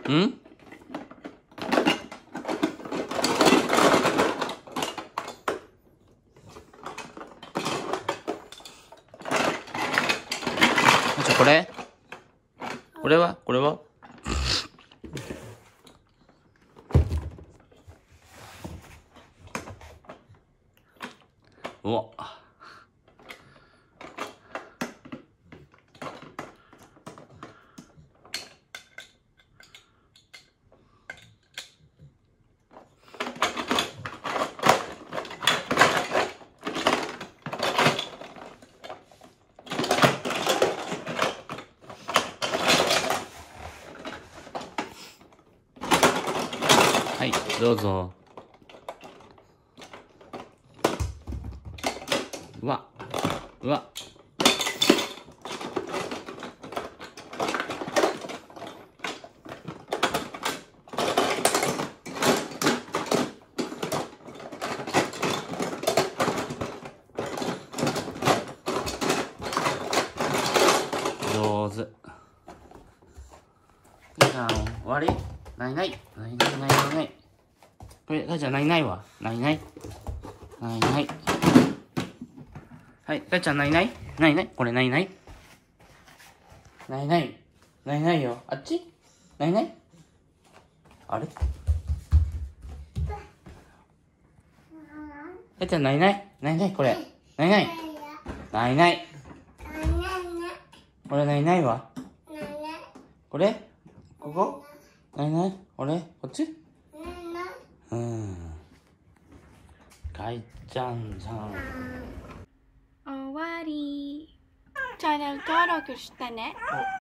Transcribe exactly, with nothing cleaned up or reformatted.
ん？じゃこれこれはこれはうわはい、どうぞ。うわ、うわ。上手。じゃあ終わり？ないない。ないないないないない。これ、たーちゃんないないわ。ないない。ないない。はい、たーちゃんないないないない。これないないないない。ないないよ。あっちないないあれたーちゃんないないないないこれ。ないないないない。これないないわ。これここないないこれこっちうん。かいちゃんさん。 終わり。チャンネル登録してね。